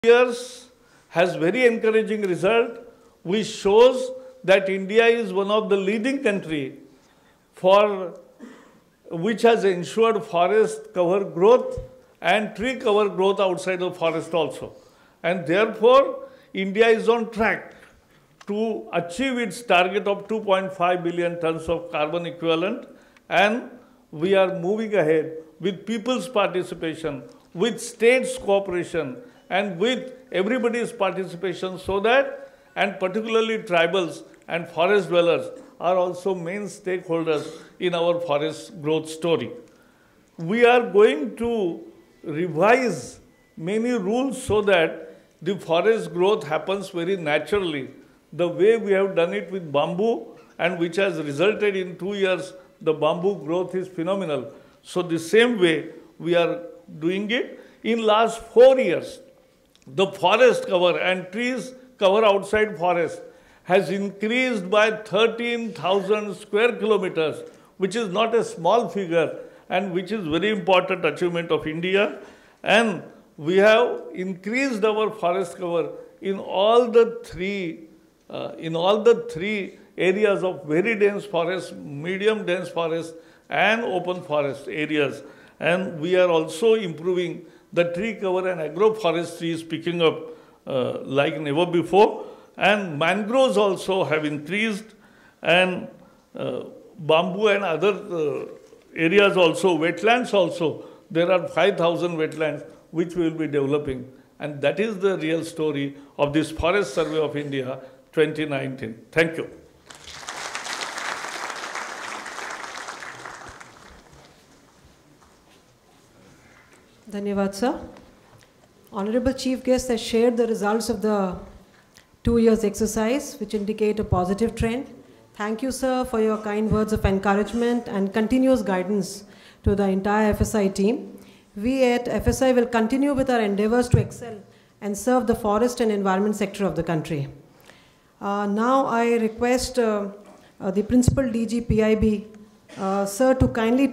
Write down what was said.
Years has very encouraging result, which shows that India is one of the leading country for which has ensured forest cover growth and tree cover growth outside of forest also. And therefore, India is on track to achieve its target of 2.5 billion tons of carbon equivalent, and we are moving ahead with people's participation, with states' cooperation, and with everybody's participation, so that, and particularly tribals and forest dwellers are also main stakeholders in our forest growth story. We are going to revise many rules so that the forest growth happens very naturally, the way we have done it with bamboo, and which has resulted in 2 years, the bamboo growth is phenomenal. So the same way we are doing it. In last 4 years, the forest cover and trees cover outside forest has increased by 13,000 square kilometers, which is not a small figure and which is very important achievement of India. And we have increased our forest cover in all the three areas of very dense forest, medium dense forest, and open forest areas. And we are also improving the tree cover, and agroforestry is picking up like never before. And mangroves also have increased, and bamboo and other areas also, wetlands also. There are 5,000 wetlands which we will be developing. And that is the real story of this Forest Survey of India 2019. Thank you. Dhanyavad, sir. Honorable Chief Guest has shared the results of the 2 years exercise, which indicate a positive trend. Thank you, sir, for your kind words of encouragement and continuous guidance to the entire FSI team. We at FSI will continue with our endeavors to excel and serve the forest and environment sector of the country. Now I request the Principal DG PIB, sir, to kindly